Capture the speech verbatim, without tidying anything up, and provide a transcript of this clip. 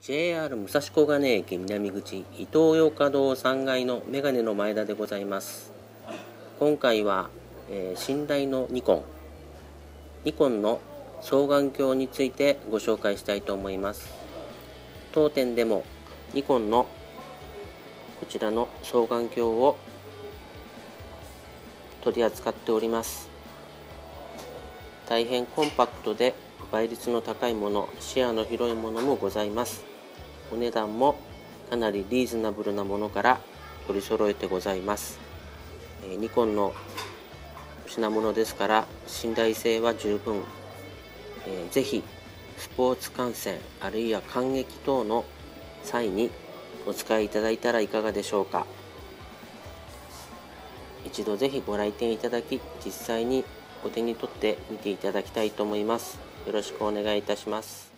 ジェイアール 武蔵小金駅南口イトーヨーカドーさんがいのメガネの前田でございます。今回は、えー、信頼のニコンニコンの双眼鏡についてご紹介したいと思います。当店でもニコンのこちらの双眼鏡を取り扱っております。大変コンパクトで倍率の高いもの、視野の広いものもございます。お値段もかなりリーズナブルなものから取り揃えてございます。えー、ニコンの品物ですから信頼性は十分。えー、ぜひスポーツ観戦あるいは観劇等の際にお使いいただいたらいかがでしょうか。一度ぜひご来店いただき、実際にお手に取って見ていただきたいと思います。よろしくお願いいたします。